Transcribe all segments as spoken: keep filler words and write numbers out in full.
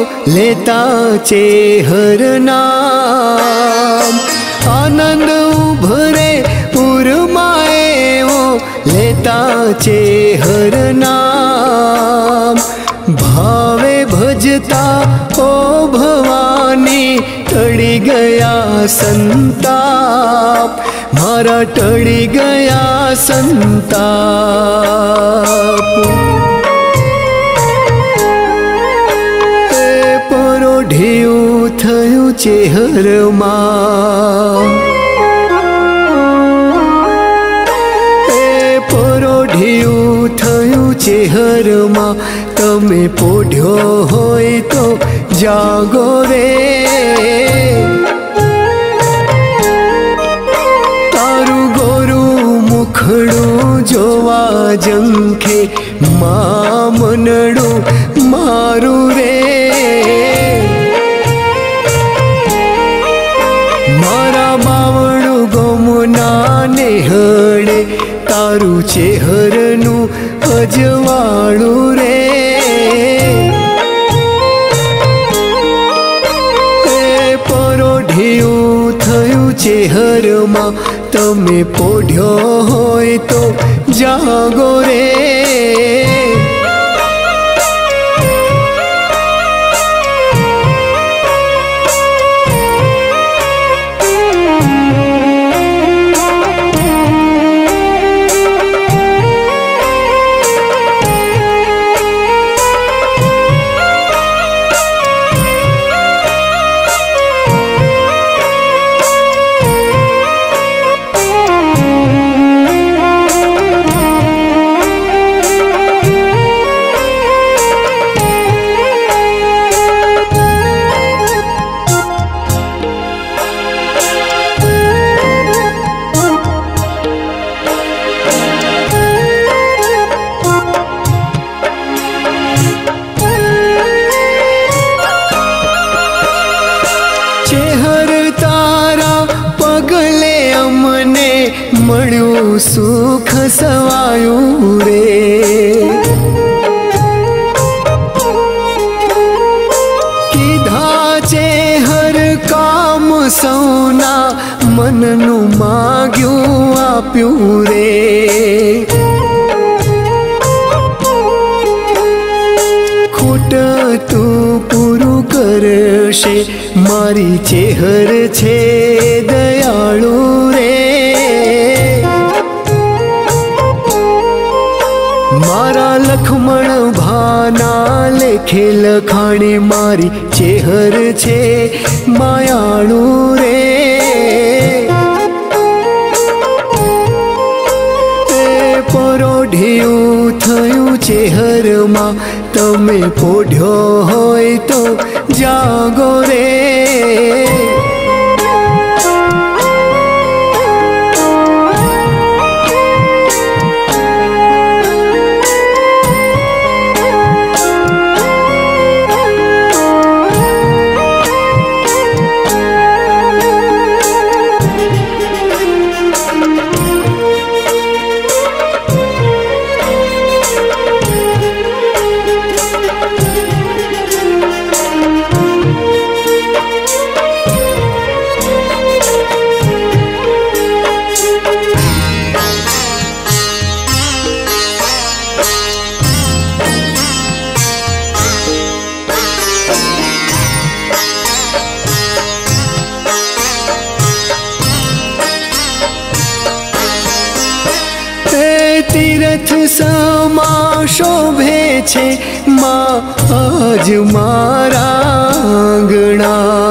लेता चेहर नाम। आनंद उभरे उर्माए ओ लेता चेहर नाम। भावे भजता ओ भवानी टળી गया संताप, मारा टળી गया संताप। ए परोढिયું थયું ચેહરમાં, ए परोढिયું थયું ચેહરમાં। तमे पोढ्यो होय तो जागो रे, तारू गोरू मुखड़ू जोवा जंखे मां मनड़ू मारू रे। मारा बावणू गोमुना नेहड़े तारू चेहरनू अजवाळू रे। परोढिયું थયું ચેહરમાં, तमे पोढ्यो होय तो जागो रे। चेहर तारा पगले अमने मळ्યું सुख सवाયું रे। कीधा चेहर काम सौना मननु माग्યું आप्યું रे। खूट तू पूरू करशे मारी चेहर छे दयाळु रे। मारा लक्ष्मण भाना लेखे लखाणे मारी चेहर छे मायाळु रे। परोढिયું थયું ચેહરમાં, तमे पोढ्यो होय तो जागो रे। तीर्थ समा शोभे छे मां आज मारा आंगणा।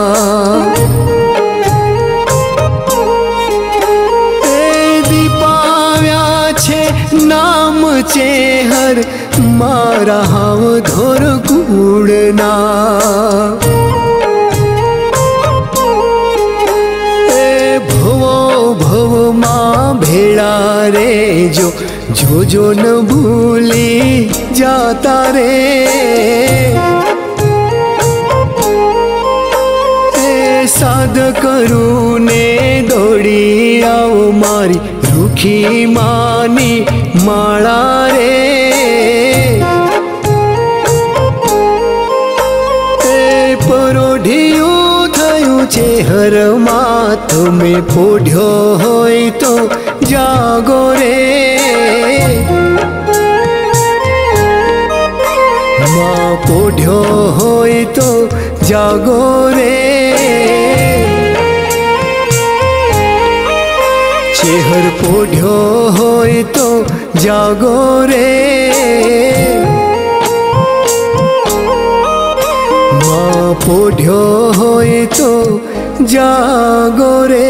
ए दीपाव्या छे नाम चेहर मारा हाव धोर कूड़ना। ए भवो भव मां भेड़ा रे जो जो जो न भूली जाता रे। ए साध करू ने दौड़ी आओ मारी रूखी मानी माला रे। ए તમે પોઢ્યો હોય તો જાગો રે, માં પોઢ્યો હોય તો જાગો રે, ચેહર પોઢ્યો હોય તો જાગો રે, માં પોઢ્યો હોય તો જાગો રે।